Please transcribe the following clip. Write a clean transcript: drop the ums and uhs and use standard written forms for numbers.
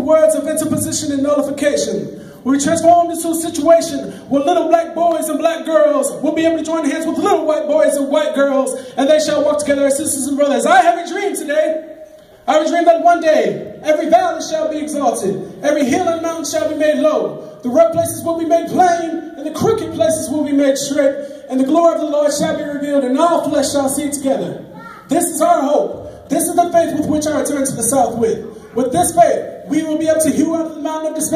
words of interposition and nullification. We transform into a situation where little black boys and black girls will be able to join hands with little white boys and white girls, and they shall walk together as sisters and brothers. I have a dream today. I have a dream that one day, every valley shall be exalted, every hill and mountain shall be made low, the rough places will be made plain, and the crooked places will be made straight, and the glory of the Lord shall be revealed, and all flesh shall see it together. This is our hope. This is the faith with which I return to the south with. With this faith, we will be able to hew out the mountain of despair.